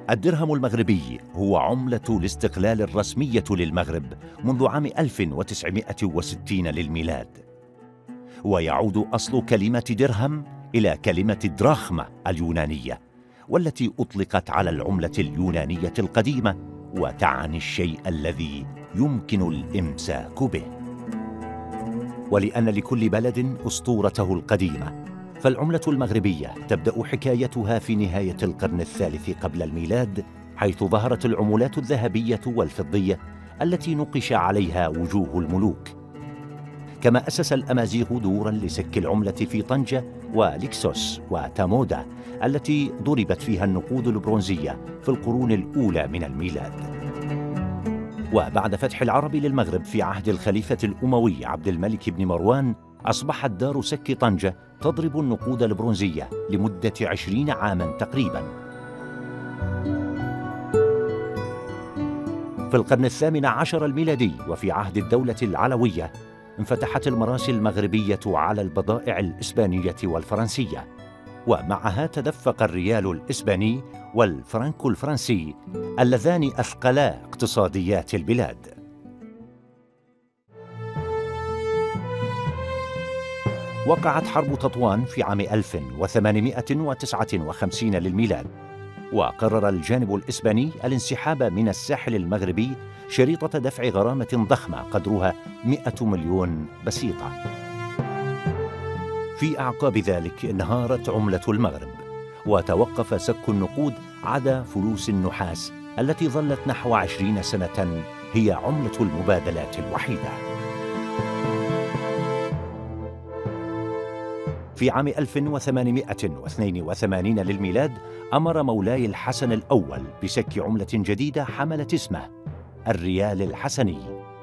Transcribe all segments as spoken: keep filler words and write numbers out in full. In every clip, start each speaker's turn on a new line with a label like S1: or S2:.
S1: الدرهم المغربي هو عملة الاستقلال الرسمية للمغرب منذ عام ألف وتسعمائة وستين للميلاد، ويعود أصل كلمة درهم إلى كلمة دراخمة اليونانية، والتي أطلقت على العملة اليونانية القديمة وتعني الشيء الذي يمكن الإمساك به. ولأن لكل بلد أسطورته القديمة، فالعملة المغربية تبدأ حكايتها في نهاية القرن الثالث قبل الميلاد، حيث ظهرت العملات الذهبية والفضية التي نقش عليها وجوه الملوك. كما أسس الأمازيغ دورا لسك العملة في طنجة وليكسوس وتامودا التي ضربت فيها النقود البرونزية في القرون الأولى من الميلاد. وبعد فتح العرب للمغرب في عهد الخليفة الأموي عبد الملك بن مروان، أصبحت دار سك طنجة تضرب النقود البرونزية لمدة عشرين عاماً تقريباً. في القرن الثامن عشر الميلادي وفي عهد الدولة العلوية، انفتحت المراسي المغربية على البضائع الإسبانية والفرنسية، ومعها تدفق الريال الإسباني والفرنك الفرنسي اللذان أثقلا اقتصاديات البلاد. وقعت حرب تطوان في عام ألف وثمانمائة وتسعة وخمسين للميلاد، وقرر الجانب الإسباني الانسحاب من الساحل المغربي شريطة دفع غرامة ضخمة قدرها مئة مليون بسيطة. في أعقاب ذلك انهارت عملة المغرب، وتوقف سك النقود عدا فلوس النحاس التي ظلت نحو عشرين سنة هي عملة المبادلات الوحيدة. في عام ألف وثمانمائة واثنين وثمانين للميلاد أمر مولاي الحسن الأول بسك عملة جديدة حملت اسمه الريال الحسني.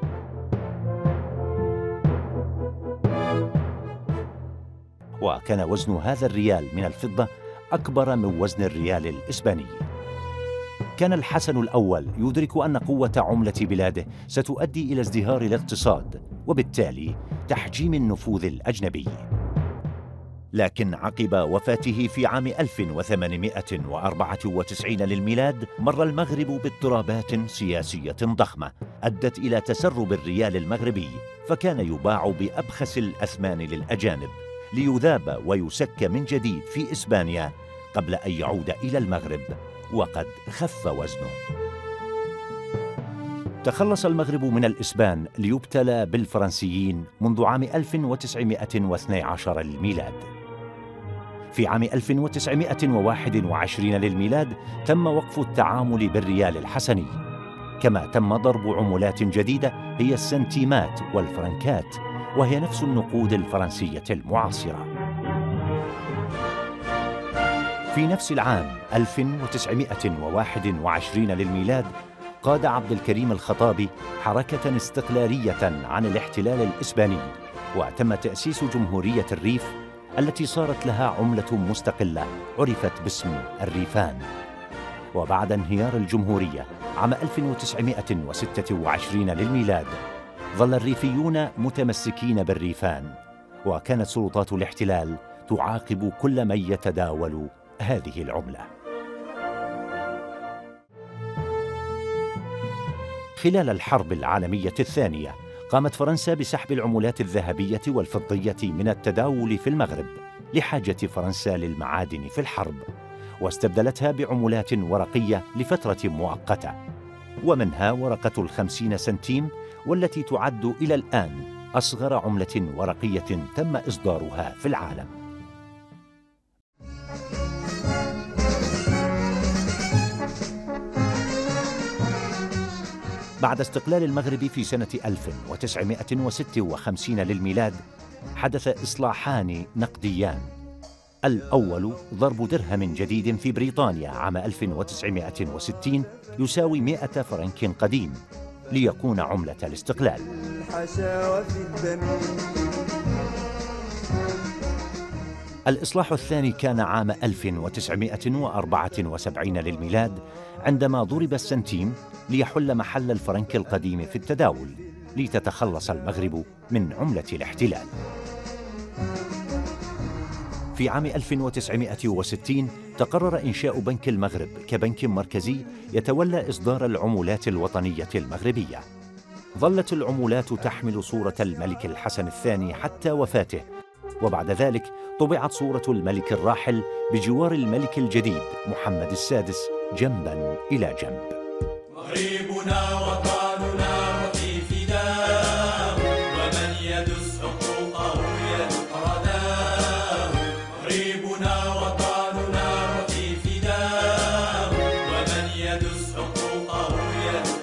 S1: وكان وزن هذا الريال من الفضة أكبر من وزن الريال الإسباني. كان الحسن الأول يدرك أن قوة عملة بلاده ستؤدي إلى ازدهار الاقتصاد وبالتالي تحجيم النفوذ الأجنبي. لكن عقب وفاته في عام ألف وثمانمائة وأربعة وتسعين للميلاد مر المغرب باضطرابات سياسية ضخمة أدت إلى تسرب الريال المغربي، فكان يباع بأبخس الأثمان للأجانب ليذاب ويسك من جديد في إسبانيا قبل أن يعود إلى المغرب وقد خف وزنه. تخلص المغرب من الإسبان ليبتلى بالفرنسيين منذ عام ألف وتسعمائة واثني عشر للميلاد. في عام ألف وتسعمائة وواحد وعشرين للميلاد تم وقف التعامل بالريال الحسني، كما تم ضرب عملات جديدة هي السنتيمات والفرنكات، وهي نفس النقود الفرنسية المعاصرة. في نفس العام ألف وتسعمائة وواحد وعشرين للميلاد قاد عبد الكريم الخطابي حركة استقلالية عن الاحتلال الإسباني، وتم تأسيس جمهورية الريف التي صارت لها عملة مستقلة عرفت باسم الريفان. وبعد انهيار الجمهورية عام ألف وتسعمائة وستة وعشرين للميلاد ظل الريفيون متمسكين بالريفان، وكانت سلطات الاحتلال تعاقب كل من يتداول هذه العملة. خلال الحرب العالمية الثانية قامت فرنسا بسحب العملات الذهبية والفضية من التداول في المغرب لحاجة فرنسا للمعادن في الحرب، واستبدلتها بعملات ورقية لفترة مؤقتة، ومنها ورقة الخمسين سنتيم والتي تعد إلى الآن أصغر عملة ورقية تم إصدارها في العالم. بعد استقلال المغرب في سنة ألف وتسعمائة وستة وخمسين للميلاد حدث إصلاحان نقديان. الأول ضرب درهم جديد في بريطانيا عام ألف وتسعمائة وستين يساوي مئة فرنك قديم ليكون عملة الاستقلال. الإصلاح الثاني كان عام ألف وتسعمائة وأربعة وسبعين للميلاد عندما ضرب السنتيم ليحل محل الفرنك القديم في التداول لتتخلص المغرب من عملة الاحتلال. في عام ألف وتسعمائة وستين تقرر إنشاء بنك المغرب كبنك مركزي يتولى إصدار العملات الوطنية المغربية. ظلت العملات تحمل صورة الملك الحسن الثاني حتى وفاته، وبعد ذلك طبعت صورة الملك الراحل بجوار الملك الجديد محمد السادس جنباً إلى جنب.
S2: مغربنا وطننا وفي فداه، ومن يدس حقوقه يدق رداه. مغربنا وطننا وفي فداه، ومن يدس حقوقه يدق